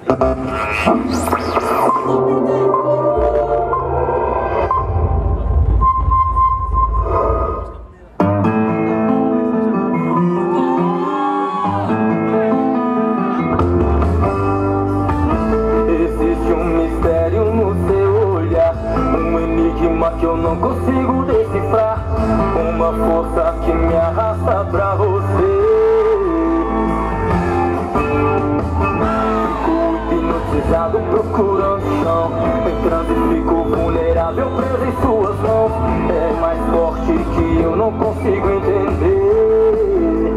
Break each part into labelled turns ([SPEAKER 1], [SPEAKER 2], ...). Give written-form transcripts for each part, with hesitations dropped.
[SPEAKER 1] Existe um mistério no seu olhar, um enigma que eu não consigo decifrar, uma força que me arrasta pra você. Fico hipnotizado procurando chão, em transe fico vulnerável, preso em suas mãos. É mais forte que eu não consigo entender.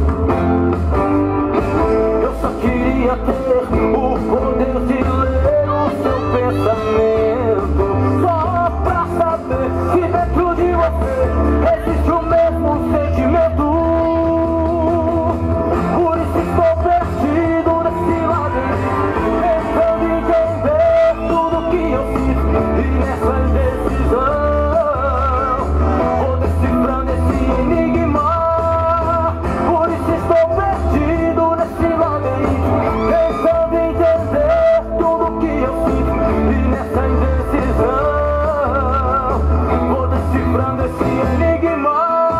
[SPEAKER 1] Eu só queria ter o poder de ler o seu pensamento, só pra saber se dentro de você existe o mesmo sentimento. Por isso estou perdido nesse labirinto, tentando entender tudo que eu fiz, e nessa indecisão vou decifrando esse enigma. Por isso estou perdido nesse labirinto, tentando entender tudo que eu fiz, e nessa indecisão vou decifrando esse enigma.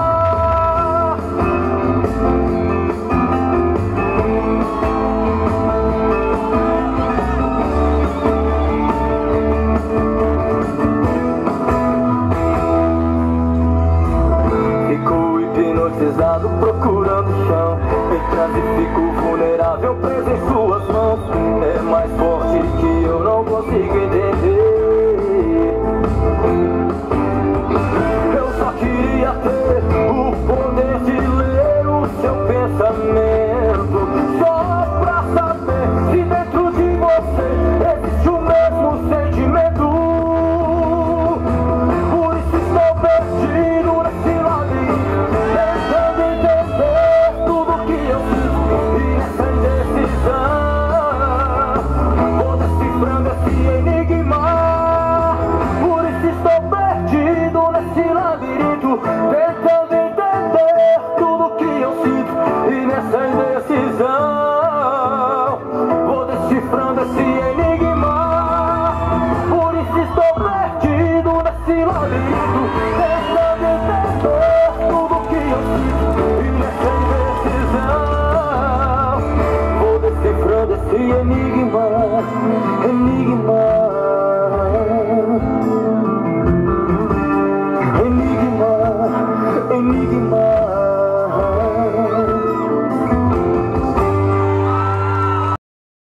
[SPEAKER 1] Fico hipnotizado procurando chão, em transe fico vulnerável, preso em suas mãos. É mais forte que eu não consigo entender. Eu só queria ter o poder de ler o seu pensamento, só pra saber se dentro de você existe o mesmo sentimento. Por isso estou perdido nesse labirinto, tentando entender tudo que eu fiz, e nessa indecisão vou decifrando esse enigma. Por isso estou perdido nesse labirinto, tentando entender tudo que eu sinto, e nessa indecisão vou decifrando esse enigma. Por isso estou perdido nesse labirinto, tentando entender tudo que eu sinto, e nessa indecisão vou decifrando esse enigma. Enigma, enigma.